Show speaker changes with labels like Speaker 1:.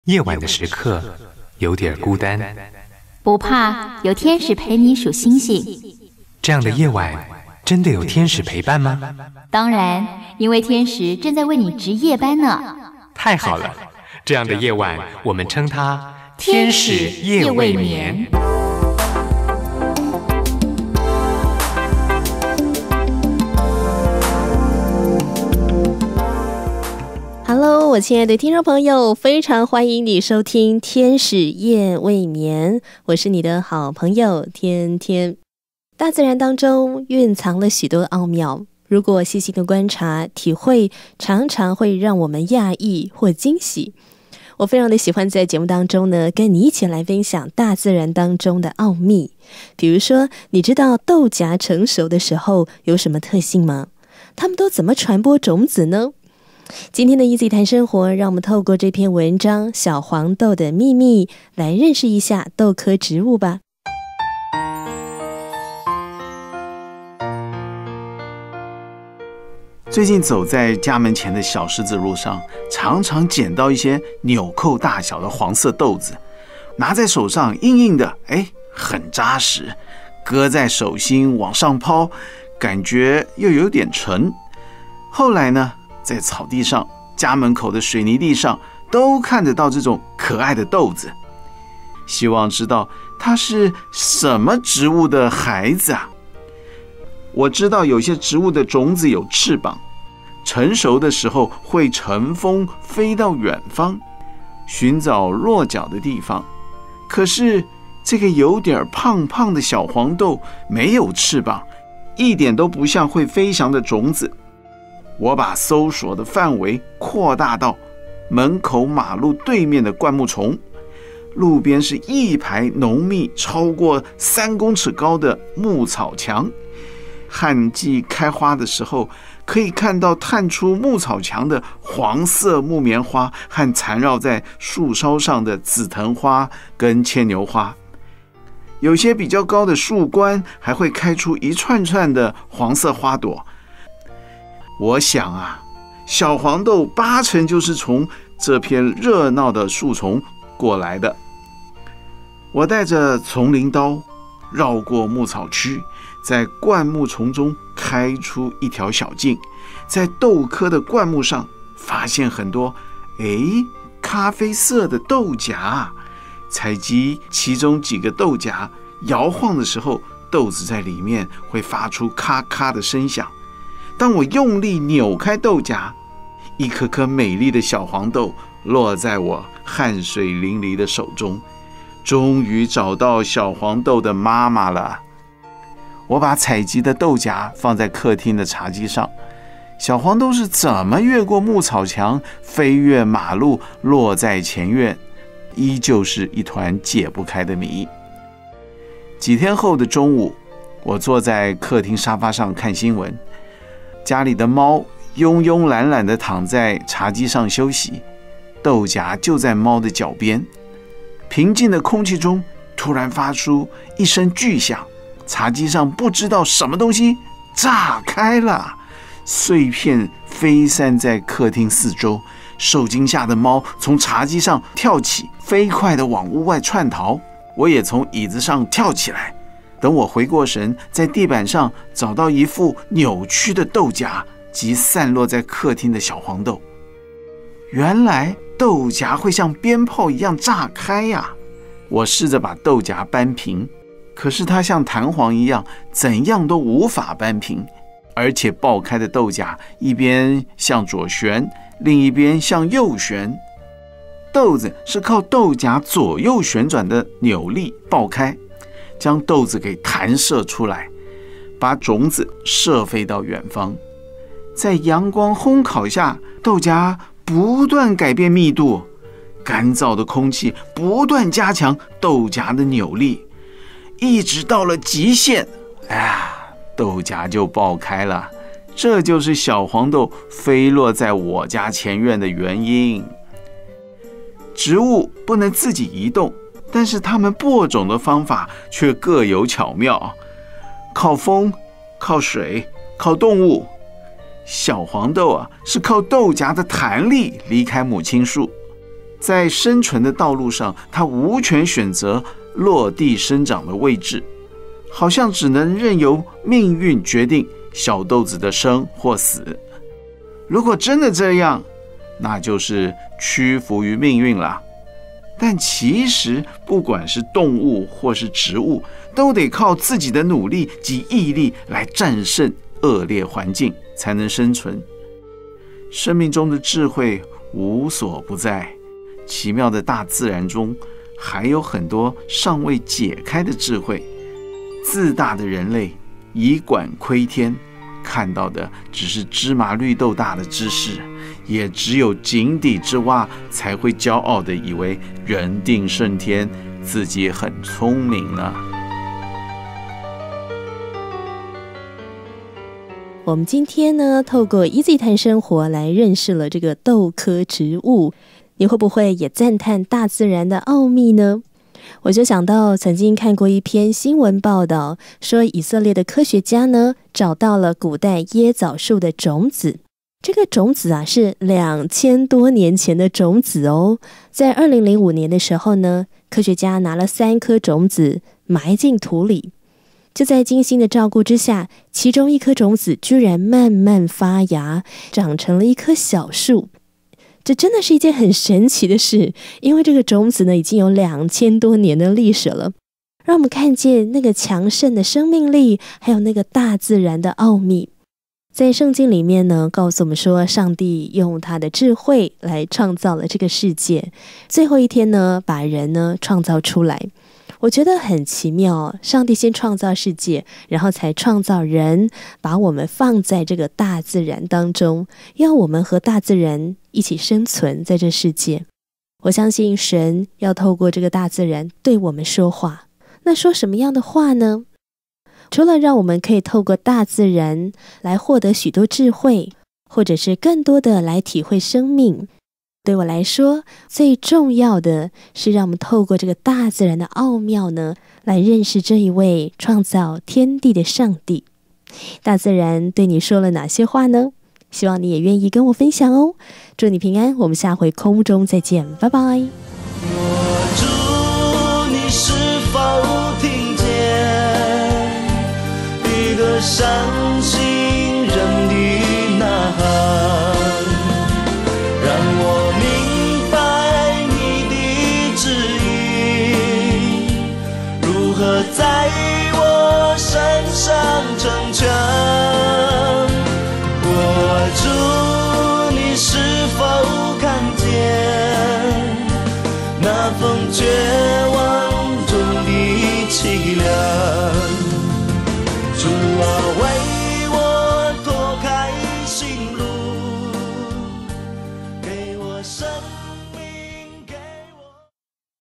Speaker 1: 夜晚的时刻有点孤单，
Speaker 2: 不怕，有天使陪你数星星。
Speaker 1: 这样的夜晚真的有天使陪伴吗？
Speaker 2: 当然，因为天使正在为你值夜班呢。
Speaker 1: 太好了，这样的夜晚我们称它天使夜未眠。
Speaker 3: Hello， 我亲爱的听众朋友，非常欢迎你收听天使夜未眠，我是你的好朋友天天。大自然当中蕴藏了许多奥妙，如果细心的观察体会，常常会让我们讶异或惊喜。我非常的喜欢在节目当中呢，跟你一起来分享大自然当中的奥秘。比如说，你知道豆荚成熟的时候有什么特性吗？它们都怎么传播种子呢？今天的Easy谈生活，让我们透过这篇文章《小黄豆的秘密》来认识一下豆科植物吧。
Speaker 4: 最近走在家门前的小石子路上，常常捡到一些纽扣大小的黄色豆子，拿在手上硬硬的，很扎实，搁在手心往上抛，感觉又有点沉。后来呢，在草地上、家门口的水泥地上都看得到这种可爱的豆子，希望知道它是什么植物的孩子啊。我知道有些植物的种子有翅膀，成熟的时候会乘风飞到远方，寻找落脚的地方。可是这个有点胖胖的小黄豆没有翅膀，一点都不像会飞翔的种子。我把搜索的范围扩大到门口马路对面的灌木丛，路边是一排浓密超过3公尺高的牧草墙。旱季开花的时候，可以看到探出牧草墙的黄色木棉花和缠绕在树梢上的紫藤花跟牵牛花。有些比较高的树冠还会开出一串串的黄色花朵。我想啊，小黄豆8成就是从这片热闹的树丛过来的。我带着丛林刀绕过牧草区，在灌木丛中开出一条小径，在豆科的灌木上发现很多咖啡色的豆荚，采集其中几个豆荚，摇晃的时候，豆子在里面会发出咔咔的声响。当我用力扭开豆荚，一颗颗美丽的小黄豆落在我汗水淋漓的手中，终于找到小黄豆的妈妈了。我把采集的豆荚放在客厅的茶几上，小黄豆是怎么越过牧草墙，飞越马路，落在前院，依旧是一团解不开的谜。几天后的中午，我坐在客厅沙发上看新闻，家里的猫慵慵懒懒地躺在茶几上休息，豆荚就在猫的脚边。平静的空气中突然发出一声巨响，茶几上不知道什么东西炸开了，碎片飞散在客厅四周。受惊吓的猫从茶几上跳起，飞快地往屋外窜逃。我也从椅子上跳起来，等我回过神，在地板上找到一副扭曲的豆荚及散落在客厅的小黄豆。原来豆荚会像鞭炮一样炸开呀！我试着把豆荚扳平，可是它像弹簧一样，怎样都无法扳平。而且爆开的豆荚一边向左旋，另一边向右旋。豆子是靠豆荚左右旋转的扭力爆开，将豆子给弹射出来，把种子射飞到远方。在阳光烘烤下，豆荚不断改变密度，干燥的空气不断加强豆荚的扭力，一直到了极限，豆荚就爆开了。这就是小黄豆飞落在我家前院的原因。植物不能自己移动，但是它们播种的方法却各有巧妙，靠风，靠水，靠动物。小黄豆是靠豆荚的弹力离开母亲树， 在生存的道路上，它无权选择落地生长的位置，好像只能任由命运决定小豆子的生或死。如果真的这样，那就是屈服于命运了。但其实不管是动物或是植物，都得靠自己的努力及毅力来战胜恶劣环境，才能生存。生命中的智慧无所不在，奇妙的大自然中还有很多尚未解开的智慧。自大的人类以管窥天，看到的只是芝麻绿豆大的知识，也只有井底之蛙才会骄傲地以为人定胜天，自己很聪明呢。
Speaker 3: 我们今天呢，透过 Easy 谈生活来认识了这个豆科植物，你会不会也赞叹大自然的奥秘呢？我就想到曾经看过一篇新闻报道，说以色列的科学家呢找到了古代椰枣树的种子。这个种子啊是2000多年前的种子哦。在2005年的时候呢，科学家拿了3颗种子埋进土里，就在精心的照顾之下，其中一颗种子居然慢慢发芽，长成了一棵小树。这真的是一件很神奇的事，因为这个种子呢已经有2000多年的历史了，让我们看见那个强盛的生命力，还有那个大自然的奥秘。在圣经里面呢，告诉我们说，上帝用他的智慧来创造了这个世界，最后一天呢，把人呢创造出来。我觉得很奇妙，上帝先创造世界，然后才创造人，把我们放在这个大自然当中，要我们和大自然一起生存在这世界。我相信神要透过这个大自然对我们说话。那说什么样的话呢？除了让我们可以透过大自然来获得许多智慧，或者是更多的来体会生命，对我来说，最重要的是让我们透过这个大自然的奥妙呢，来认识这一位创造天地的上帝。大自然对你说了哪些话呢？希望你也愿意跟我分享哦。祝你平安，我们下回空中再见，拜拜。
Speaker 5: 我祝你是否听见一个伤心人的呐喊，让我明白你的旨意如何在我身上成全。我祝你是否看见那份绝望中的凄凉，主啊，为我拓开心路，给我生